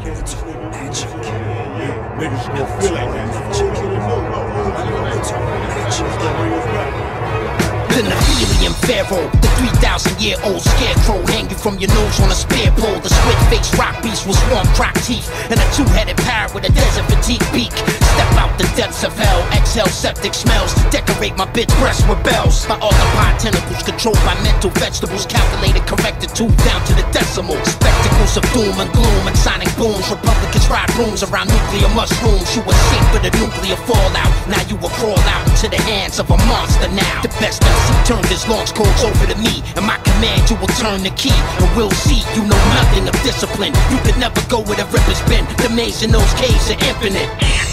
Melatonin Magik. Niggas gonna feel like that. The Nephilium Pharaoh, the 3,000-year-old scarecrow, hanging from your nose on a spear pole. The split-faced rock beast with swamp rock teeth, and a two-headed parrot with a desert fatigue beak. Step out the depths of hell, exhale septic smells, decorate my bitch breast with bells. My octopi tentacles controlled by mental vegetables, calculated, corrected, tuned down to the decimal. Spectacles of doom and gloom and sonic booms. Republicans ride rooms around nuclear mushrooms. You were safe for the nuclear fallout. Now you will crawl out into the hands of a monster now. The best MC turned his launch codes over to me, and my command you will turn the key. And we'll see you know nothing of discipline. You could never go where the river's been. The maze in those caves are infinite.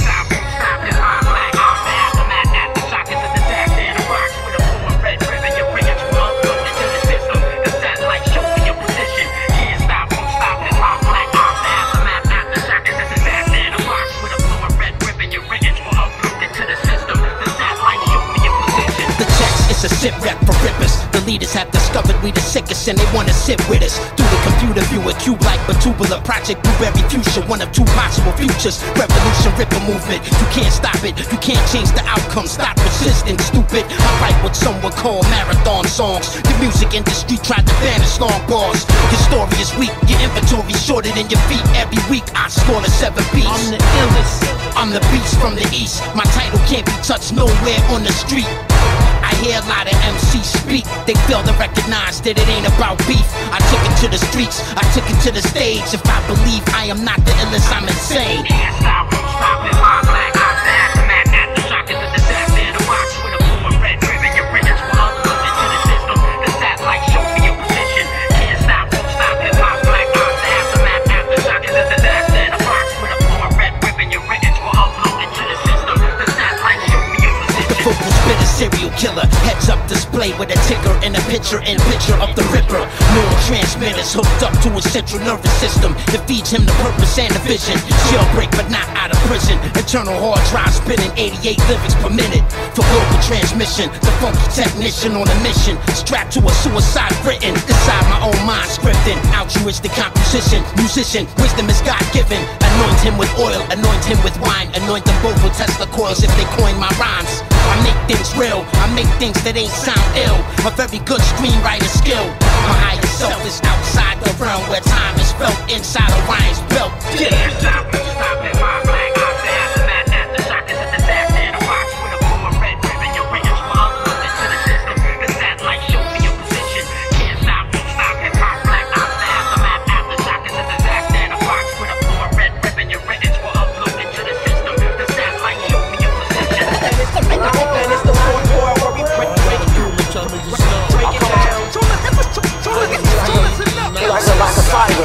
It's a sit rep for rippers. The leaders have discovered we the sickest and they wanna sit with us. Through the computer view, a cube like a tubular project, blueberry future, one of two possible futures. Revolution, ripper movement, you can't stop it. You can't change the outcome, stop resisting, stupid. I write what some would call marathon songs. The music industry tried to banish long bars. Your story is weak, your inventory shorter than your feet. Every week I score the 7 beats. I'm the illest, I'm the beast from the east. My title can't be touched nowhere on the street. I hear a lot of MCs speak. They fail to recognize that it ain't about beef. I took it to the streets, I took it to the stage. If I believe I am not the illest, I'm insane. Can't stop, won't stop it, my black eyes fast. The mad at the shock is a disaster. In a box with a blue and red ribbon. Your brilliance will upload into the system. The satellite show me your position. Can't stop, won't stop it, my black eyes fast. The mad at the shock is a disaster. In a box with a blue and red ribbon. Your brilliance will upload into the system. The satellite show me your position. The focal spit is serial killer, heads up display with a ticker and a picture of the ripper. Neurotransmitters hooked up to his central nervous system that feeds him the purpose and the vision. Jailbreak but not out of prison. Internal hard drive spinning 88 lyrics per minute for global transmission. The funky technician on a mission, strapped to a suicide written inside my own mind scripting. Altruistic composition, musician, wisdom is God-given. Anoint him with oil, anoint him with wine. Anoint them both with Tesla coils if they coin my rhymes. I make things real, I make things that ain't sound ill. A very good screenwriter skill. My higher self is outside the realm where time is felt inside Orion's belt. Yeah. Stop it, my black eyes fast. The mad at the shock is a disaster. In a box with a blue and red ribbon. Your brilliance will upload into the system. The satellite show me your position. Can't stop, won't stop it, my black eyes fast. The mad at the shock is a disaster. In a box with a blue and red ribbon. Your brilliance will upload into the system. The satellite show me your position. It's the fourth war where we break it down. Like a fiber.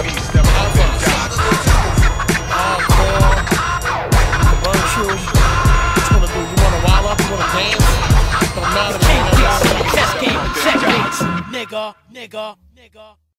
Virtual. What you wanna do? You wanna wild up? You wanna dance? Don't matter. Chess game, checkmates. Nigga.